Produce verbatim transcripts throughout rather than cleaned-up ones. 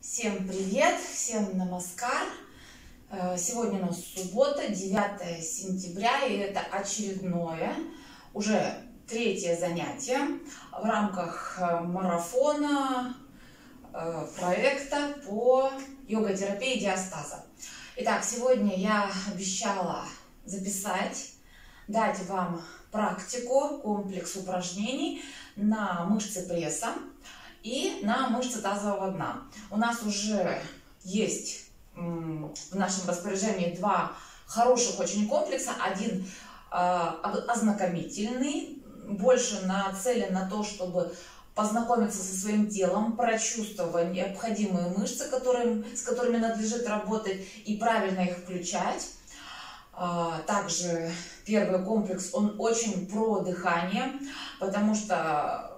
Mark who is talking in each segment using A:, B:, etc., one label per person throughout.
A: Всем привет, всем намаскар. Сегодня у нас суббота, девятое сентября, и это очередное, уже третье занятие в рамках марафона проекта по йога-терапии диастаза. Итак, сегодня я обещала записать, дать вам практику, комплекс упражнений на мышцы пресса и на мышцы тазового дна. У нас уже есть в нашем распоряжении два хороших очень комплекса. Один э, ознакомительный, больше нацелен на то, чтобы познакомиться со своим телом, прочувствовать необходимые мышцы, которые, с которыми надлежит работать, и правильно их включать. Э, также первый комплекс, он очень про дыхание, потому что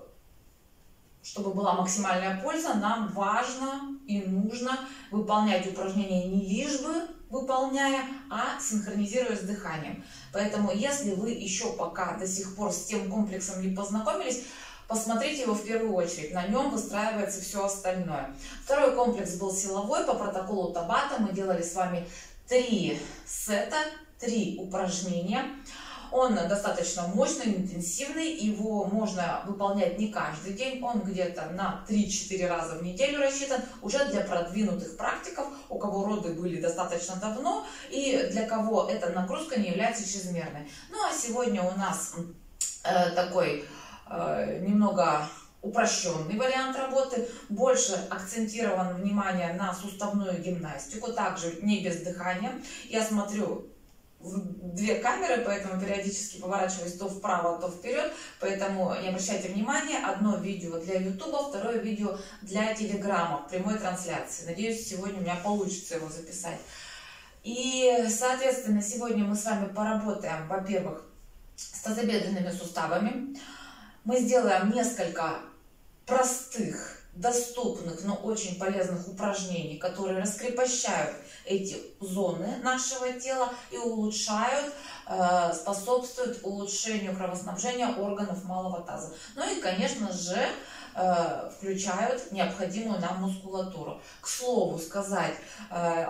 A: чтобы была максимальная польза, нам важно и нужно выполнять упражнения не лишь бы выполняя, а синхронизируя с дыханием. Поэтому, если вы еще пока до сих пор с тем комплексом не познакомились, посмотрите его в первую очередь. На нем выстраивается все остальное. Второй комплекс был силовой по протоколу Табата. Мы делали с вами три сета, три упражнения. Он достаточно мощный, интенсивный, его можно выполнять не каждый день, он где-то на три-четыре раза в неделю рассчитан, уже для продвинутых практиков, у кого роды были достаточно давно и для кого эта нагрузка не является чрезмерной. Ну а сегодня у нас э, такой э, немного упрощенный вариант работы, больше акцентировано внимание на суставную гимнастику, также не без дыхания. Я смотрю в две камеры, поэтому периодически поворачиваюсь то вправо, то вперед, поэтому не обращайте внимания. Одно видео для ютуба, второе видео для телеграма в прямой трансляции. Надеюсь, сегодня у меня получится его записать. И, соответственно, сегодня мы с вами поработаем, во-первых, с тазобедренными суставами. Мы сделаем несколько простых, доступных, но очень полезных упражнений, которые раскрепощают эти зоны нашего тела и улучшают, э, способствуют улучшению кровоснабжения органов малого таза. Ну и, конечно же, э, включают необходимую нам мускулатуру. К слову сказать, э,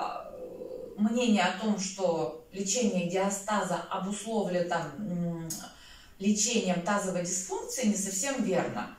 A: мнение о том, что лечение диастаза обусловлено там, лечением тазовой дисфункции, не совсем верно.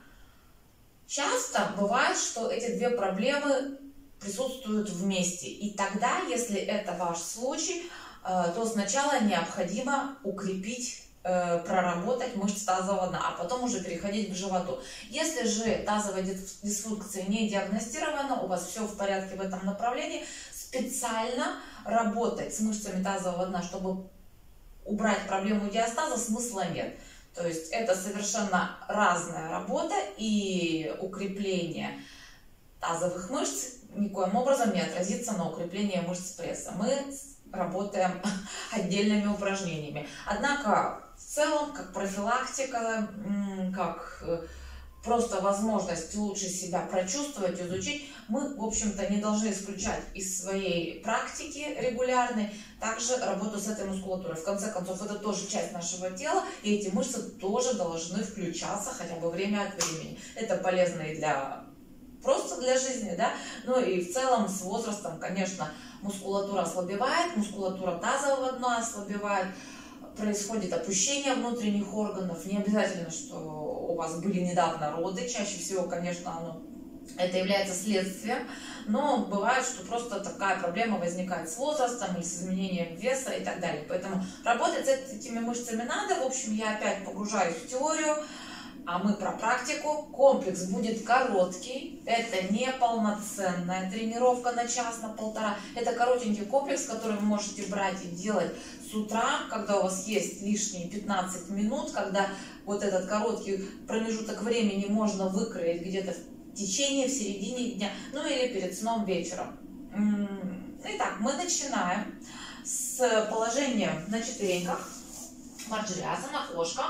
A: Часто бывает, что эти две проблемы присутствуют вместе. И тогда, если это ваш случай, то сначала необходимо укрепить, проработать мышцы тазового дна, а потом уже переходить к животу. Если же тазовая дисфункция не диагностирована, у вас все в порядке в этом направлении, специально работать с мышцами тазового дна, чтобы убрать проблему диастаза, смысла нет. То есть это совершенно разная работа, и укрепление тазовых мышц никоим образом не отразится на укреплении мышц пресса. Мы работаем отдельными упражнениями. Однако в целом, как профилактика, как просто возможность лучше себя прочувствовать, изучить, мы, в общем-то, не должны исключать из своей практики регулярной также работу с этой мускулатурой. В конце концов, это тоже часть нашего тела, и эти мышцы тоже должны включаться хотя бы время от времени. Это полезно и для просто для жизни, да, ну и в целом с возрастом, конечно, мускулатура ослабевает, мускулатура тазового дна ослабевает, происходит опущение внутренних органов. Не обязательно, что у вас были недавно роды, чаще всего, конечно, оно, это является следствием, но бывает, что просто такая проблема возникает с возрастом или с изменением веса и так далее. Поэтому работать с этими мышцами надо. В общем, я опять погружаюсь в теорию, а мы про практику. Комплекс будет короткий, это не полноценная тренировка на час, на полтора. Это коротенький комплекс, который вы можете брать и делать с утра, когда у вас есть лишние пятнадцать минут, когда вот этот короткий промежуток времени можно выкроить где-то в течение, в середине дня, ну или перед сном вечером. Итак, мы начинаем с положения на четвереньках, ваджрасана, кошка.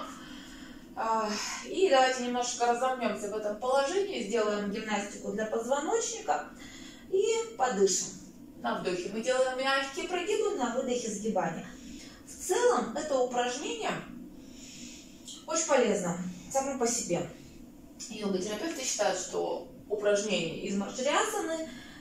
A: И давайте немножко разомнемся в этом положении, сделаем гимнастику для позвоночника и подышим. На вдохе мы делаем мягкие прогибы, на выдохе сгибания. В целом это упражнение очень полезно само по себе. Йога-терапевты считают, что упражнения из марджариасаны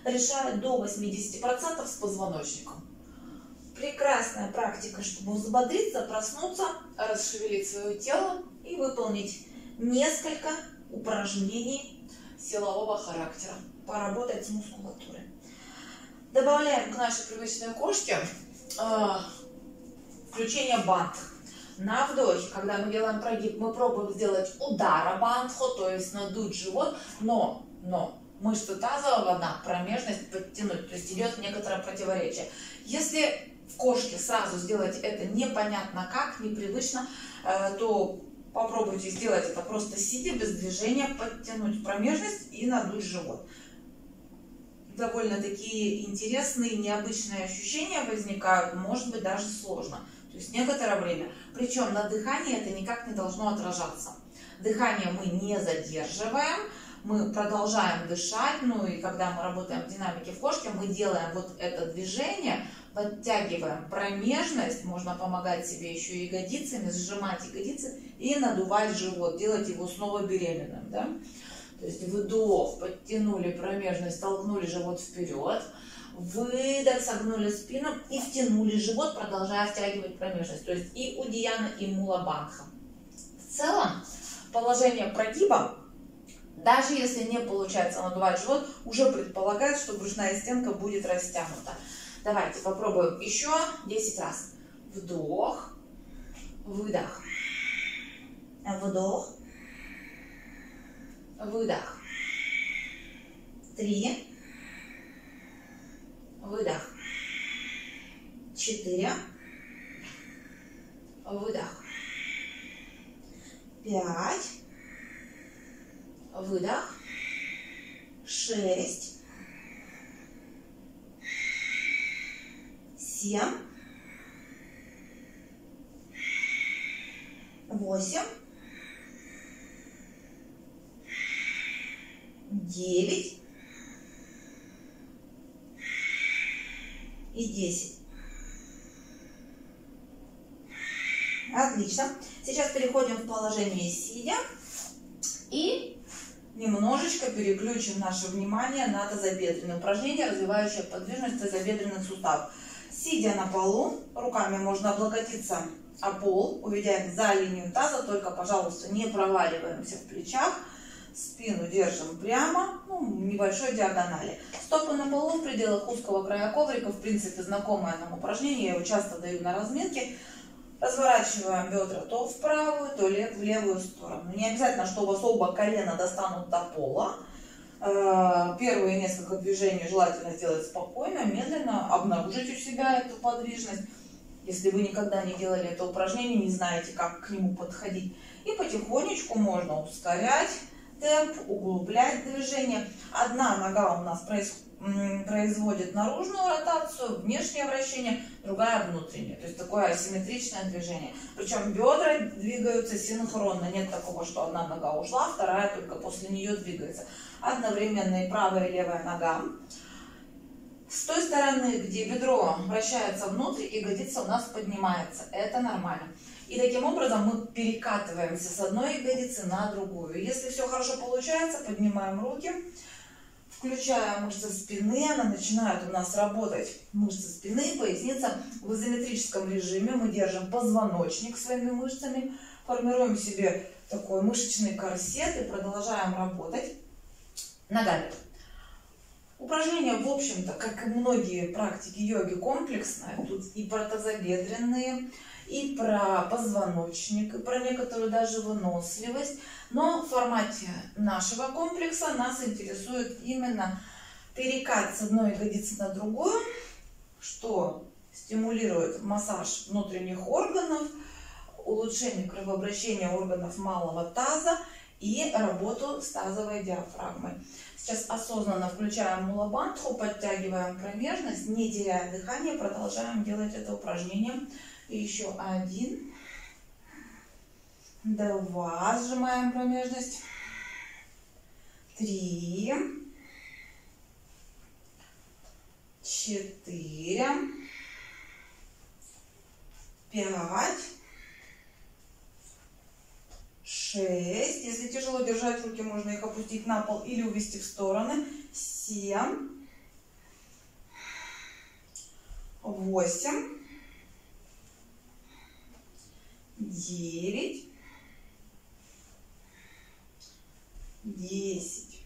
A: решает до восьмидесяти процентов с позвоночником. Прекрасная практика, чтобы взбодриться, проснуться, расшевелить свое тело и выполнить несколько упражнений силового характера, поработать с мускулатурой. Добавляем к нашей привычной кошке э, включение бандх. На вдохе, когда мы делаем прогиб, мы пробуем сделать удара бандху, то есть надуть живот, но, но мышцы тазового дна, промежность подтянуть, то есть идет некоторое противоречие. Если в кошке сразу сделать это непонятно как, непривычно, э, то попробуйте сделать это просто сидя, без движения, подтянуть промежность и надуть живот. Довольно такие интересные, необычные ощущения возникают, может быть даже сложно. То есть некоторое время. Причем на дыхании это никак не должно отражаться. Дыхание мы не задерживаем, мы продолжаем дышать. Ну и когда мы работаем в динамике в кошке, мы делаем вот это движение, подтягиваем промежность, можно помогать себе еще и ягодицами, сжимать ягодицы и надувать живот, делать его снова беременным. Да? То есть вдох, подтянули промежность, толкнули живот вперед. Выдох, согнули спину и втянули живот, продолжая втягивать промежность. То есть и удияна, и мула бандха. В целом, положение прогиба, даже если не получается надувать живот, уже предполагает, что брюшная стенка будет растянута. Давайте попробуем еще десять раз. Вдох, выдох, вдох, выдох. Три. Выдох. Четыре. Выдох. Пять. Выдох. Шесть. Семь. Восемь. Девять. И десять. Отлично. Сейчас переходим в положение сидя и немножечко переключим наше внимание на тазобедренные упражнения, развивающие подвижность тазобедренных суставов. Сидя на полу, руками можно облокотиться о пол, уведя их за линию таза, только, пожалуйста, не проваливаемся в плечах. Спину держим прямо, ну, в небольшой диагонали. Стопы на полу в пределах узкого края коврика, в принципе, знакомое нам упражнение, я его часто даю на разминке. Разворачиваем бедра то в правую, то в левую сторону. Не обязательно, что у вас оба колена достанут до пола. Первые несколько движений желательно сделать спокойно, медленно, обнаружить у себя эту подвижность. Если вы никогда не делали это упражнение, не знаете, как к нему подходить. И потихонечку можно ускорять темп, углублять движение. Одна нога у нас производит наружную ротацию, внешнее вращение, другая внутреннее. То есть такое асимметричное движение. Причем бедра двигаются синхронно. Нет такого, что одна нога ушла, вторая только после нее двигается. Одновременно и правая, и левая нога. С той стороны, где бедро вращается внутрь, ягодица у нас поднимается. Это нормально. И таким образом мы перекатываемся с одной ягодицы на другую. Если все хорошо получается, поднимаем руки, включаем мышцы спины. Она начинает у нас работать. Мышцы спины, поясница в изометрическом режиме. Мы держим позвоночник своими мышцами, формируем себе такой мышечный корсет и продолжаем работать ногами. Упражнения, в общем-то, как и многие практики йоги, комплексные. Тут и про тазобедренные, и про позвоночник, и про некоторую даже выносливость. Но в формате нашего комплекса нас интересует именно перекат с одной ягодицы на другую, что стимулирует массаж внутренних органов, улучшение кровообращения органов малого таза и работу с тазовой диафрагмой. Сейчас осознанно включаем мула бандху, подтягиваем промежность, не теряя дыхание, продолжаем делать это упражнение. И еще один, два, сжимаем промежность, три, четыре, пять, шесть. Если тяжело держать руки, можно их опустить на пол или увести в стороны. семь, восемь, девять, десять.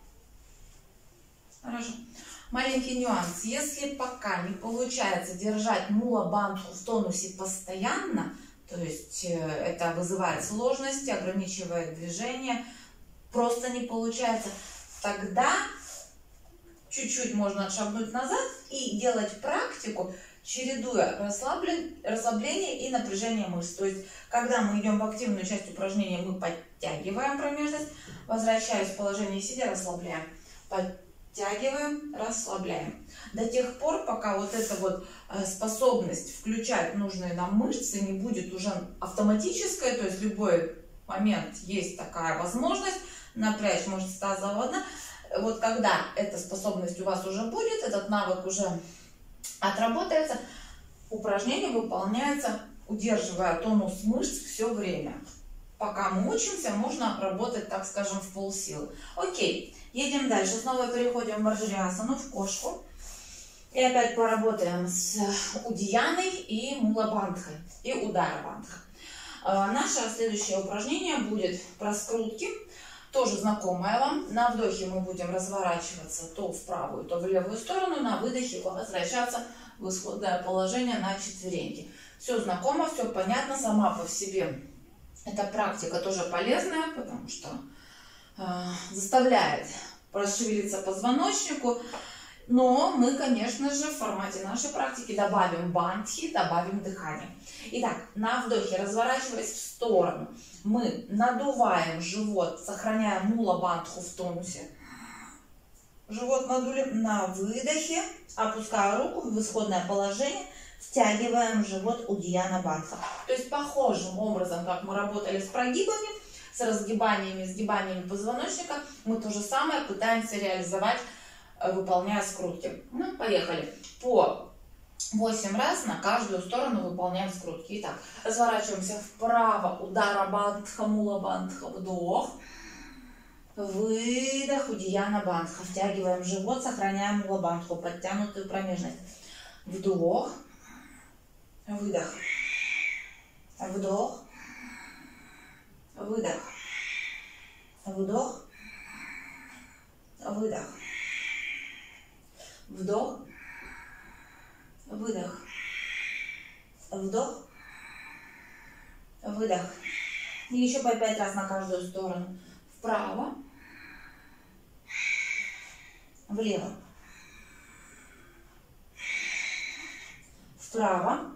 A: Хорошо. Маленький нюанс. Если пока не получается держать мула бандху в тонусе постоянно, то есть это вызывает сложности, ограничивает движение, просто не получается, тогда чуть-чуть можно отшагнуть назад и делать практику, чередуя расслабление и напряжение мышц. То есть, когда мы идем в активную часть упражнения, мы подтягиваем промежность, возвращаясь в положение сидя, расслабляем. Подтягиваем, расслабляем. До тех пор, пока вот эта вот способность включать нужные нам мышцы не будет уже автоматической, то есть в любой момент есть такая возможность напрячь мышцы тазового дна. Вот когда эта способность у вас уже будет, этот навык уже отработается, упражнение выполняется, удерживая тонус мышц все время. Пока мы учимся, можно работать, так скажем, в полсилы. Окей, едем дальше. Снова переходим в Марджариасану, в кошку. И опять поработаем с Удияной и Мула Бандхой, и Удара Бандха. Наше следующее упражнение будет про скрутки. Тоже знакомое вам. На вдохе мы будем разворачиваться то в правую, то в левую сторону. На выдохе возвращаться в исходное положение на четвереньки. Все знакомо, все понятно. Сама по себе эта практика тоже полезная, потому что э, заставляет расшевелиться позвоночнику. Но мы, конечно же, в формате нашей практики добавим бандхи, добавим дыхание. Итак, на вдохе, разворачиваясь в сторону, мы надуваем живот, сохраняя мула бандху в тонусе. Живот надули. На выдохе, опуская руку в исходное положение, втягиваем живот Удияна Бандха. То есть похожим образом, как мы работали с прогибами, с разгибаниями, сгибаниями позвоночника, мы то же самое пытаемся реализовать, выполняя скрутки. Ну, поехали. По восемь раз на каждую сторону выполняем скрутки. Итак, разворачиваемся вправо. Удара Бандха, Мула Бандха. Вдох. Выдох. Удияна Бандха. Втягиваем живот, сохраняем Мула Бандху, подтянутую промежность. Вдох. Выдох. Вдох. Выдох. Вдох. Выдох. Вдох, выдох, вдох, выдох. И еще по пять раз на каждую сторону. Вправо, влево, вправо,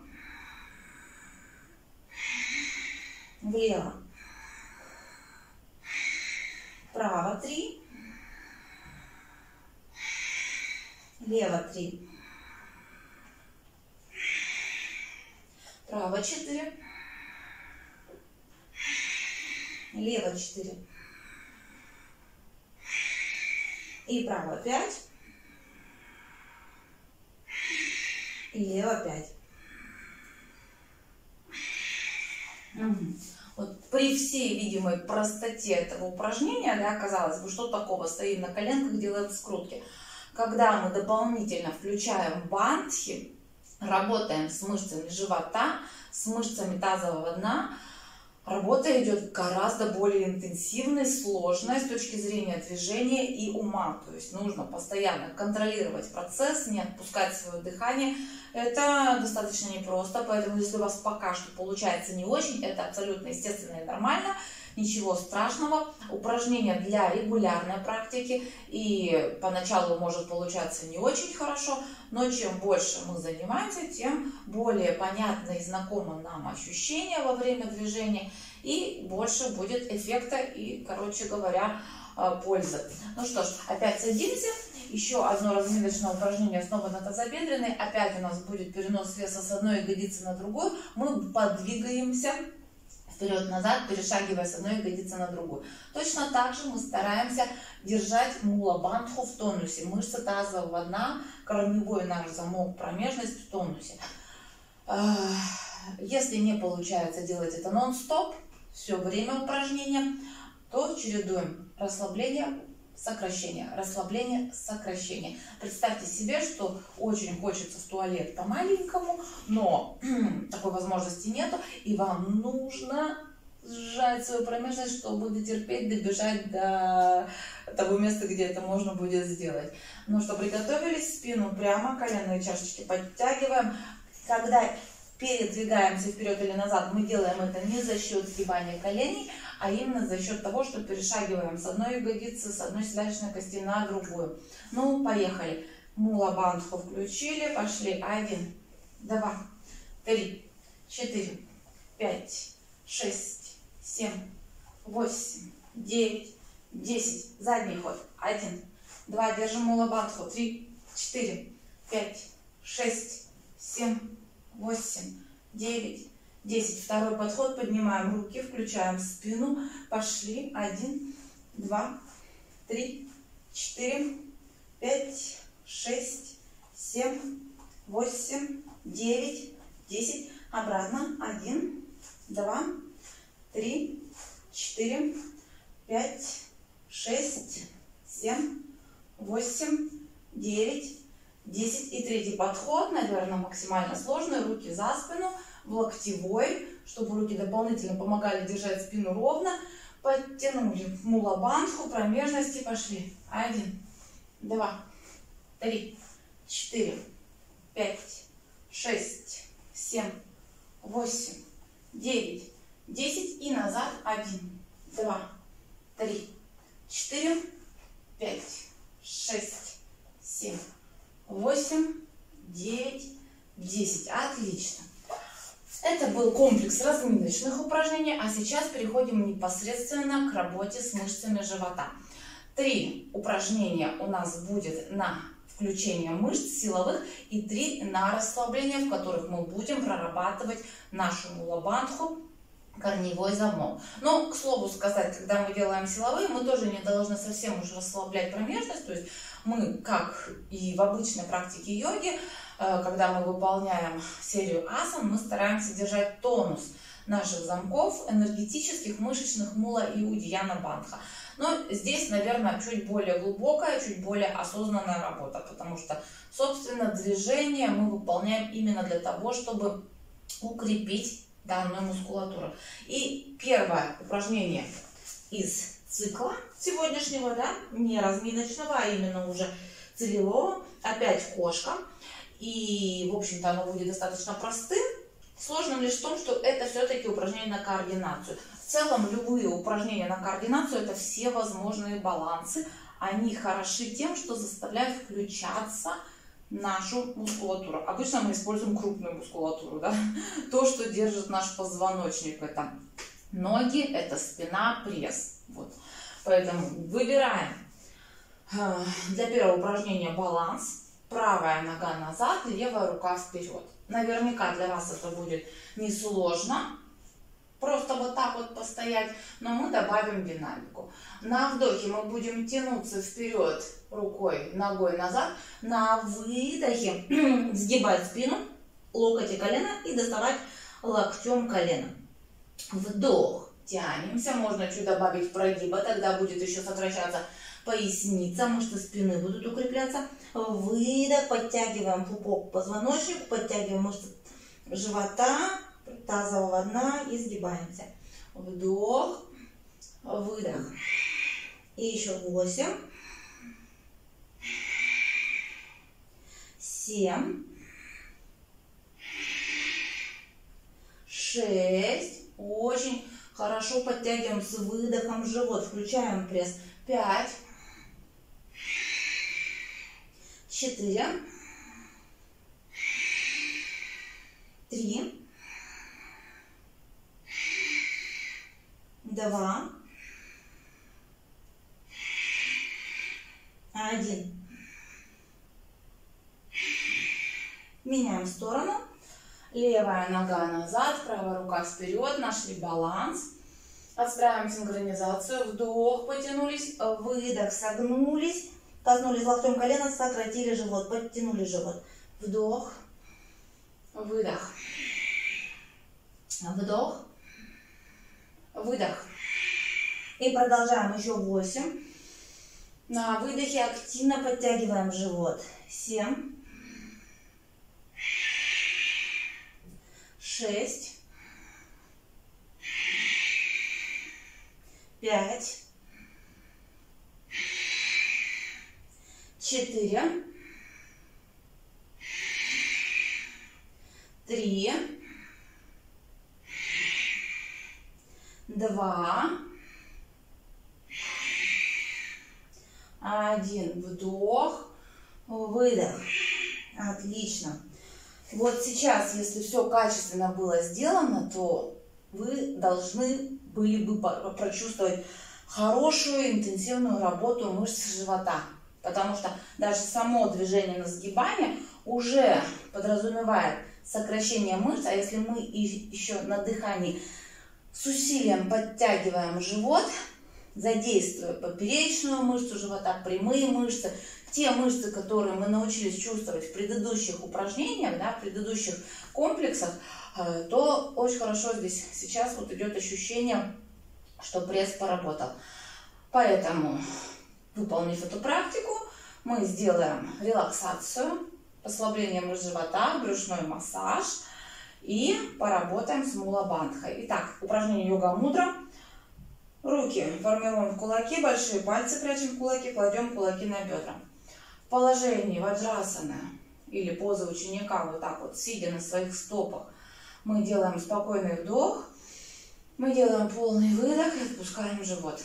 A: влево, вправо три. Лево три. Право четыре. Лево четыре. И право пять. И лево пять. Угу. Вот при всей видимой простоте этого упражнения, да, казалось бы, что такого, стоим на коленках, делаем скрутки. Когда мы дополнительно включаем бандхи, работаем с мышцами живота, с мышцами тазового дна, работа идет гораздо более интенсивной, сложной с точки зрения движения и ума. То есть нужно постоянно контролировать процесс, не отпускать свое дыхание. Это достаточно непросто, поэтому если у вас пока что получается не очень, это абсолютно естественно и нормально. Ничего страшного. Упражнения для регулярной практики. И поначалу может получаться не очень хорошо, но чем больше мы занимаемся, тем более понятно и знакомо нам ощущения во время движения. И больше будет эффекта и, короче говоря, пользы. Ну что ж, опять садимся. Еще одно разминочное упражнение снова на тазобедренной. Опять у нас будет перенос веса с одной ягодицы на другую. Мы подвигаемся вперед-назад, перешагивая с одной ягодицы на другую. Точно так же мы стараемся держать Мула Бандху в тонусе. Мышцы тазового дна, корневой наш замок, промежность в тонусе. Если не получается делать это нон-стоп, все время упражнения, то чередуем расслабление сокращение, расслабление, сокращение. Представьте себе, что очень хочется в туалет по-маленькому, но такой возможности нету, и вам нужно сжать свою промежность, чтобы дотерпеть, добежать до того места, где это можно будет сделать. Ну что, приготовились, спину прямо, коленные чашечки подтягиваем. Когда передвигаемся вперед или назад, мы делаем это не за счет сгибания коленей, а именно за счет того, что перешагиваем с одной ягодицы, с одной седалищной кости на другую. Ну, поехали. Мула бандху включили, пошли. Один, два, три, четыре, пять, шесть, семь, восемь, девять, десять. Задний ход. Один, два, держим мула бандху. Три, четыре, пять, шесть, семь, восемь, девять, десять. Второй подход. Поднимаем руки, включаем спину. Пошли. Один, два, три, четыре, пять, шесть, семь, восемь, девять, десять. Обратно. Один, два, три, четыре, пять, шесть, семь, восемь, девять, десять. И третий подход, наверное, максимально сложный. Руки за спину, в локтевой, чтобы руки дополнительно помогали держать спину ровно. Подтянули мула бандху, промежности, пошли. Один, два, три, четыре, пять, шесть, семь, восемь, девять, десять. И назад. Один, два, три, четыре, пять, шесть, семь, восемь, девять, десять. Отлично. Это был комплекс разминочных упражнений, а сейчас переходим непосредственно к работе с мышцами живота. Три упражнения у нас будет на включение мышц силовых и три на расслабление, в которых мы будем прорабатывать нашу мула бандху, корневой замок. Но, к слову сказать, когда мы делаем силовые, мы тоже не должны совсем уж расслаблять промежность. То есть мы, как и в обычной практике йоги, когда мы выполняем серию асан, мы стараемся держать тонус наших замков энергетических, мышечных мула и удияна бандха. Но здесь, наверное, чуть более глубокая, чуть более осознанная работа, потому что, собственно, движение мы выполняем именно для того, чтобы укрепить данную мускулатуру. И первое упражнение из цикла сегодняшнего, да, не разминочного, а именно уже целевого, опять кошка. И, в общем-то, оно будет достаточно простым. Сложным лишь в том, что это все-таки упражнение на координацию. В целом, любые упражнения на координацию – это все возможные балансы. Они хороши тем, что заставляют включаться нашу мускулатуру. Обычно мы используем крупную мускулатуру, да? То, что держит наш позвоночник. Это ноги, это спина, пресс. Вот. Поэтому выбираем для первого упражнения баланс. Правая нога назад, левая рука вперед. Наверняка для вас это будет несложно. Просто вот так вот постоять. Но мы добавим динамику. На вдохе мы будем тянуться вперед рукой, ногой назад. На выдохе сгибать спину, локоть и колено и доставать локтем колено. Вдох. Тянемся. Можно чуть добавить прогиба. Тогда будет еще сокращаться поясница, мышцы спины будут укрепляться. Выдох, подтягиваем пупок к позвоночнику, подтягиваем мышцы живота, тазового дна и сгибаемся. Вдох, выдох. И еще восемь, семь, шесть. Очень хорошо подтягиваем с выдохом живот, включаем пресс. пять, четыре, три, два, один. Меняем сторону. Левая нога назад, правая рука вперед. Нашли баланс. Отстраиваем синхронизацию. Вдох, потянулись. Выдох, согнулись. Коснулись локтем колена, сократили живот. Подтянули живот. Вдох. Выдох. Вдох. Выдох. И продолжаем еще восемь, На выдохе активно подтягиваем живот. семь, шесть, пять, четыре, три, два, один. Вдох, выдох. Отлично. Вот сейчас, если все качественно было сделано, то вы должны были бы прочувствовать хорошую интенсивную работу мышц живота. Потому что даже само движение на сгибание уже подразумевает сокращение мышц. А если мы еще на дыхании с усилием подтягиваем живот, задействуя поперечную мышцу живота, прямые мышцы, те мышцы, которые мы научились чувствовать в предыдущих упражнениях, да, в предыдущих комплексах, то очень хорошо здесь сейчас вот идет ощущение, что пресс поработал. Поэтому, выполнив эту практику, мы сделаем релаксацию, послабление мышц живота, брюшной массаж и поработаем с мула-бандхой. Итак, упражнение йога-мудра. Руки формируем в кулаки, большие пальцы прячем в кулаки, кладем кулаки на бедра. В положении ваджрасана или поза ученика, вот так вот, сидя на своих стопах, мы делаем спокойный вдох, мы делаем полный выдох и отпускаем живот.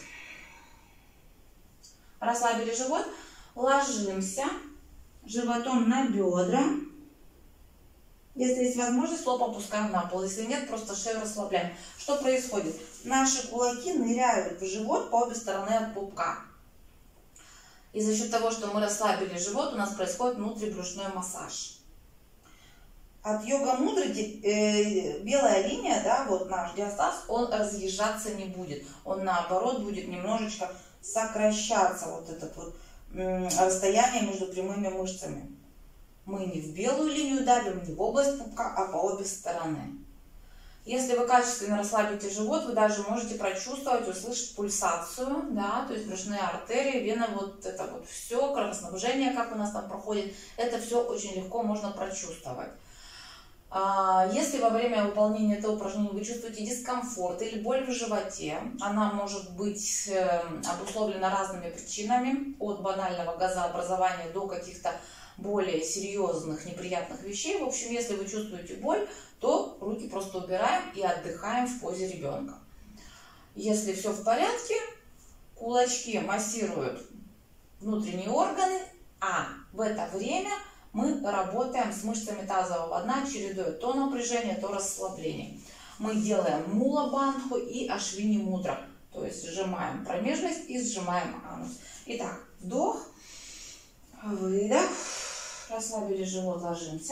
A: Расслабили живот, ложимся животом на бедра. Если есть возможность, лоб опускаем на пол. Если нет, просто шею расслабляем. Что происходит? Наши кулаки ныряют в живот по обе стороны от пупка. И за счет того, что мы расслабили живот, у нас происходит внутрибрюшной массаж. От йога-мудры э, белая линия, да, вот наш диастаз, он разъезжаться не будет. Он наоборот будет немножечко сокращаться, вот это вот э, расстояние между прямыми мышцами. Мы не в белую линию давим, не в область пупка, а по обе стороны. Если вы качественно расслабите живот, вы даже можете прочувствовать, услышать пульсацию, да, то есть брюшные артерии, вены, вот это вот все, кровоснабжение, как у нас там проходит, это все очень легко можно прочувствовать. Если во время выполнения этого упражнения вы чувствуете дискомфорт или боль в животе, она может быть обусловлена разными причинами, от банального газообразования до каких-то более серьезных, неприятных вещей. В общем, если вы чувствуете боль, то руки просто убираем и отдыхаем в позе ребенка. Если все в порядке, кулачки массируют внутренние органы, а в это время мы работаем с мышцами тазового дна, чередуя то напряжение, то расслабление. Мы делаем мула-бандху и ашвини-мудра, то есть сжимаем промежность и сжимаем анус. Итак, вдох, выдох. Расслабили живот, ложимся.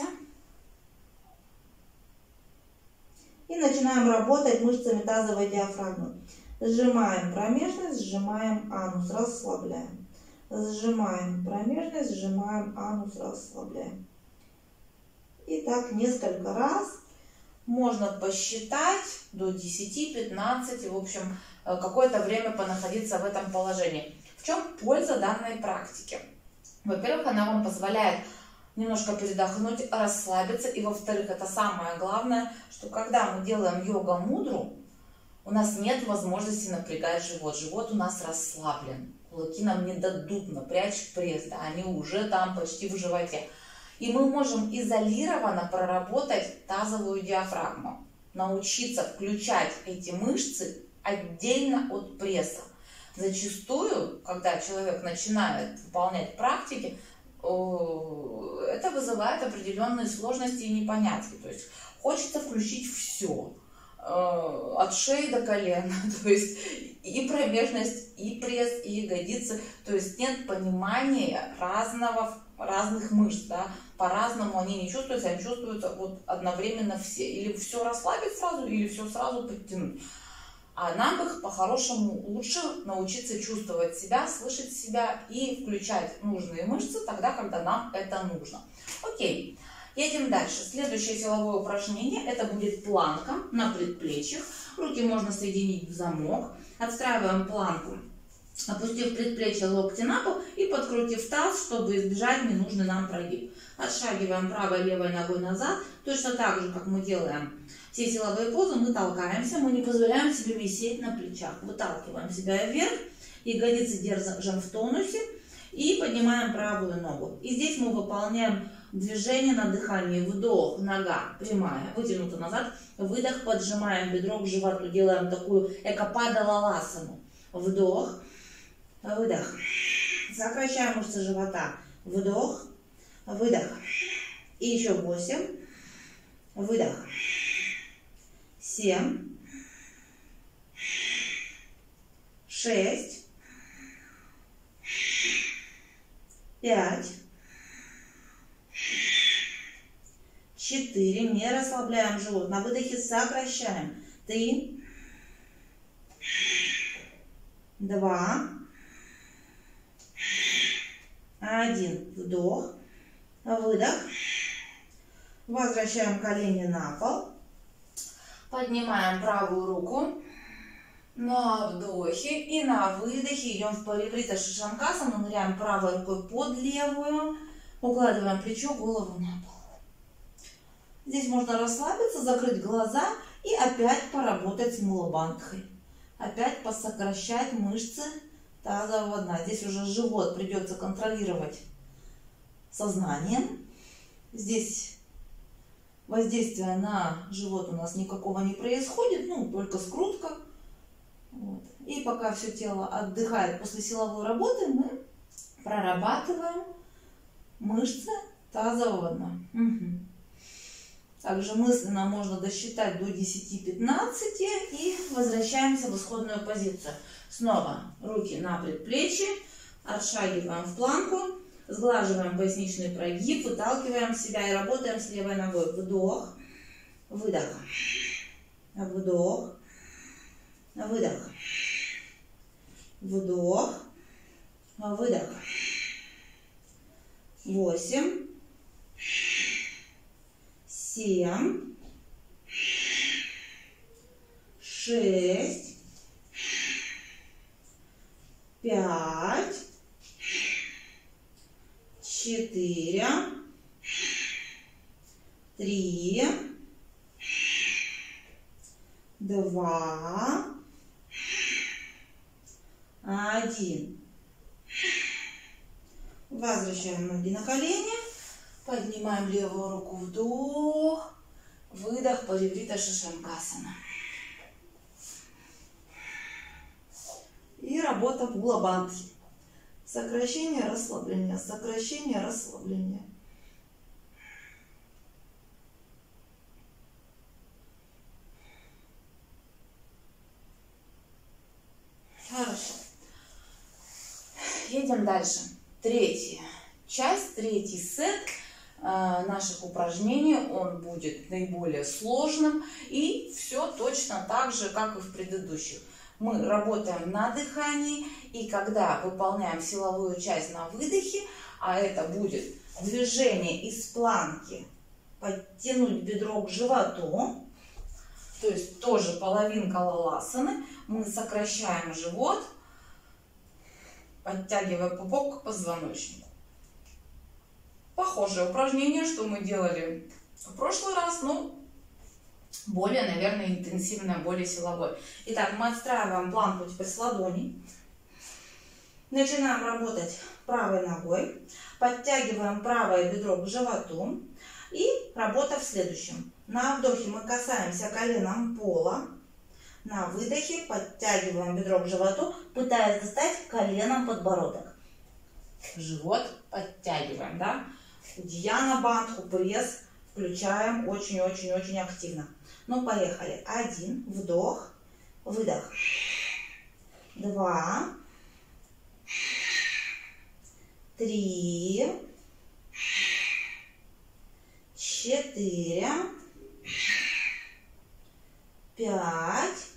A: И начинаем работать мышцами тазовой диафрагмы. Сжимаем промежность, сжимаем анус, расслабляем. Сжимаем промежность, сжимаем анус, расслабляем. И так несколько раз. Можно посчитать до десяти-пятнадцати, в общем, какое-то время понаходиться в этом положении. В чем польза данной практики? Во-первых, она вам позволяет немножко передохнуть, расслабиться. И во-вторых, это самое главное, что когда мы делаем йога-мудру, у нас нет возможности напрягать живот. Живот у нас расслаблен. Кулаки нам не дадут напрячь пресс, да, они уже там почти в животе. И мы можем изолированно проработать тазовую диафрагму. Научиться включать эти мышцы отдельно от пресса. Зачастую, когда человек начинает выполнять практики, это вызывает определенные сложности и непонятки. То есть хочется включить все, от шеи до колена, то есть и промежность, и пресс, и ягодицы. То есть нет понимания разного, разных мышц, да? По-разному они не чувствуются, они чувствуются вот одновременно все. Или все расслабить сразу, или все сразу подтянуть. А нам бы по-хорошему лучше научиться чувствовать себя, слышать себя и включать нужные мышцы тогда, когда нам это нужно. Окей, едем дальше. Следующее силовое упражнение, это будет планка на предплечьях. Руки можно соединить в замок. Отстраиваем планку опустив предплечье, локти на пол и подкрутив таз, чтобы избежать ненужный нам прогиб. Отшагиваем правой и левой ногой назад. Точно так же, как мы делаем все силовые позы, мы толкаемся, мы не позволяем себе висеть на плечах. Выталкиваем себя вверх, ягодицы держим в тонусе и поднимаем правую ногу. И здесь мы выполняем движение на дыхании. Вдох, нога прямая, вытянута назад. Выдох, поджимаем бедро к животу, делаем такую экопадалаласану. Вдох, выдох. Сокращаем мышцы живота. Вдох, выдох. И еще восемь. Выдох. семь. шесть. пять. четыре. Не расслабляем живот. На выдохе сокращаем. три. два. один. Вдох. Выдох. Возвращаем колени на пол. Поднимаем правую руку на вдохе и на выдохе идем в париврита шишанкасану. Ныряем правой рукой под левую. Укладываем плечо, голову на пол. Здесь можно расслабиться, закрыть глаза и опять поработать с мулабандхой. Опять посокращать мышцы тазового дна. Здесь уже живот придется контролировать сознанием. Здесь воздействия на живот у нас никакого не происходит, ну, только скрутка. Вот. И пока все тело отдыхает после силовой работы, мы прорабатываем мышцы тазового дна. Угу. Также мысленно можно досчитать до десяти-пятнадцати и возвращаемся в исходную позицию. Снова руки на предплечье, отшагиваем в планку, сглаживаем поясничный прогиб, выталкиваем себя и работаем с левой ногой. Вдох, выдох, вдох, выдох, вдох, выдох. восемь. семь, шесть, пять, четыре, три, два, один. Возвращаем ноги на колени. Поднимаем левую руку, вдох, выдох, париврита шишанкасана. И работа мулабандхи. Сокращение, расслабление, сокращение, расслабление. Хорошо. Едем дальше. Третья часть, третий сет наших упражнений, он будет наиболее сложным, и все точно так же, как и в предыдущих. Мы работаем на дыхании, и когда выполняем силовую часть на выдохе, а это будет движение из планки, подтянуть бедро к животу, то есть тоже половинка лаласаны, мы сокращаем живот, подтягивая пупок к позвоночнику. Похожее упражнение, что мы делали в прошлый раз, но более, наверное, интенсивное, более силовое. Итак, мы отстраиваем планку теперь с ладоней. Начинаем работать правой ногой. Подтягиваем правое бедро к животу. И работа в следующем. На вдохе мы касаемся коленом пола. На выдохе подтягиваем бедро к животу, пытаясь достать коленом подбородок. Живот подтягиваем, да? Удьяна бандху, пресс включаем очень-очень-очень активно. Ну, поехали. Один, вдох, выдох. Два, три, четыре, пять,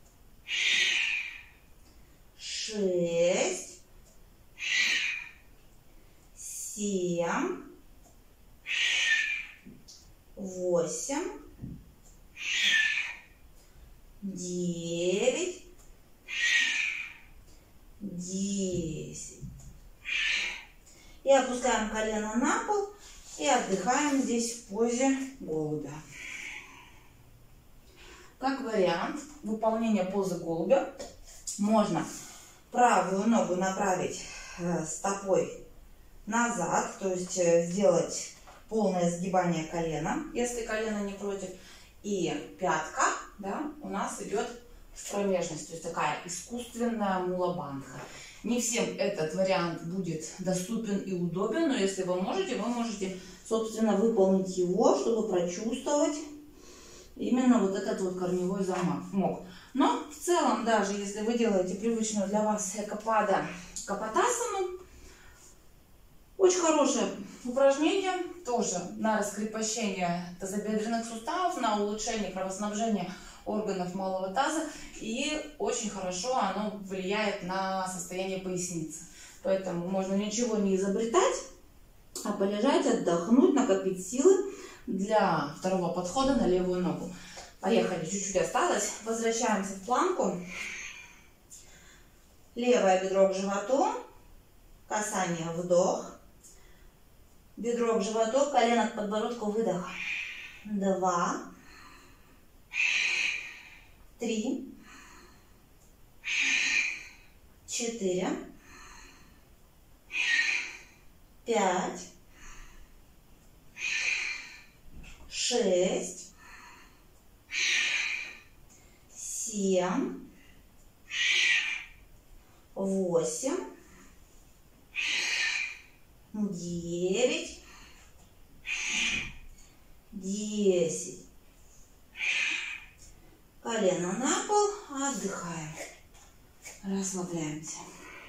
A: шесть, семь, восемь, девять, десять.
B: колено на пол и отдыхаем здесь в позе голубя. Как вариант выполнения позы голубя можно правую ногу направить стопой назад, то есть сделать полное сгибание колена, если колено не против, и пятка, да, у нас идет в промежность, то есть такая искусственная мула-бандха. Не всем этот вариант будет доступен и удобен, но если вы можете, вы можете, собственно, выполнить его, чтобы прочувствовать именно вот этот вот корневой замок. Но в целом, даже если вы делаете привычную для вас экопада капотасану, очень хорошее упражнение, тоже на раскрепощение тазобедренных суставов, на улучшение кровоснабжения органов малого таза, и очень хорошо оно влияет на состояние поясницы. Поэтому можно ничего не изобретать, а полежать, отдохнуть, накопить силы для второго подхода на левую ногу. Поехали, чуть-чуть осталось. Возвращаемся в планку. Левое бедро к животу, касание, вдох. Бедро к животу, колено к подбородку, выдох. Два. Три. Четыре. Пять. Шесть. Семь. Восемь. Девять. Десять. Колено на пол, отдыхаем, расслабляемся.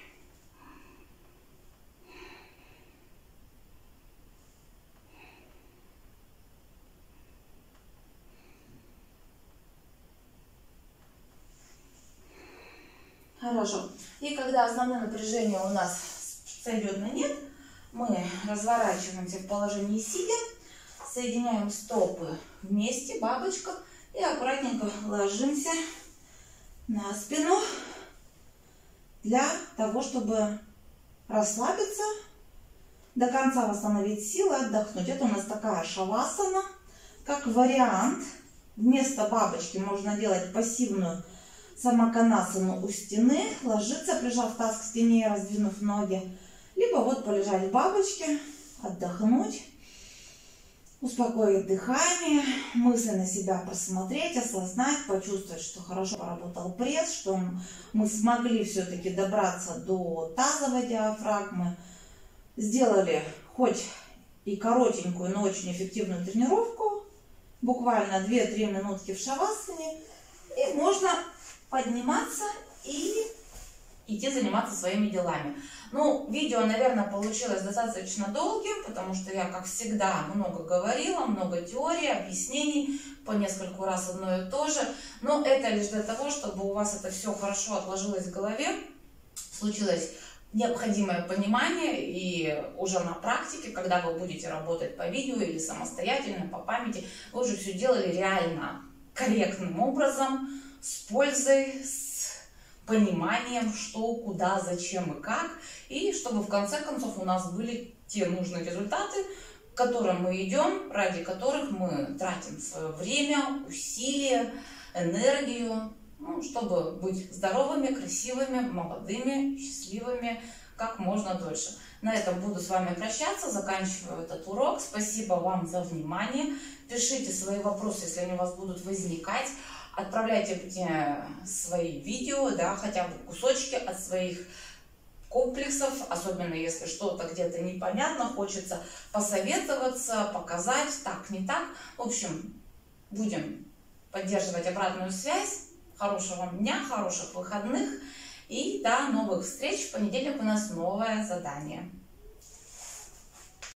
B: Хорошо. И когда основное напряжение у нас сойдет на нет, мы разворачиваемся в положении сидя, соединяем стопы вместе, бабочка, и аккуратненько ложимся на спину для того, чтобы расслабиться, до конца восстановить силы, отдохнуть. Это у нас такая шавасана. Как вариант, вместо бабочки можно делать пассивную самоканасану у стены, ложиться, прижав таз к стене и раздвинув ноги. Либо вот полежать в бабочке, отдохнуть, успокоить дыхание, мысленно себя просмотреть, осознать, почувствовать, что хорошо поработал пресс, что мы смогли все-таки добраться до тазовой диафрагмы, сделали хоть и коротенькую, но очень эффективную тренировку, буквально две-три минутки в шавасане, и можно подниматься и идти заниматься своими делами. Ну, видео, наверное, получилось достаточно долгим, потому что я, как всегда, много говорила, много теорий, объяснений, по нескольку раз одно и то же. Но это лишь для того, чтобы у вас это все хорошо отложилось в голове, случилось необходимое понимание, и уже на практике, когда вы будете работать по видео или самостоятельно, по памяти, вы уже все делали реально корректным образом, с пользой, с пониманием, что, куда, зачем и как, и чтобы в конце концов у нас были те нужные результаты, к которым мы идем, ради которых мы тратим свое время, усилия, энергию, ну, чтобы быть здоровыми, красивыми, молодыми, счастливыми как можно дольше. На этом буду с вами прощаться, заканчиваю этот урок. Спасибо вам за внимание. Пишите свои вопросы, если они у вас будут возникать. Отправляйте мне свои видео, да, хотя бы кусочки от своих комплексов, особенно если что-то где-то непонятно, хочется посоветоваться, показать, так, не так. В общем, будем поддерживать обратную связь. Хорошего вам дня, хороших выходных и до новых встреч. В понедельник у нас новое задание.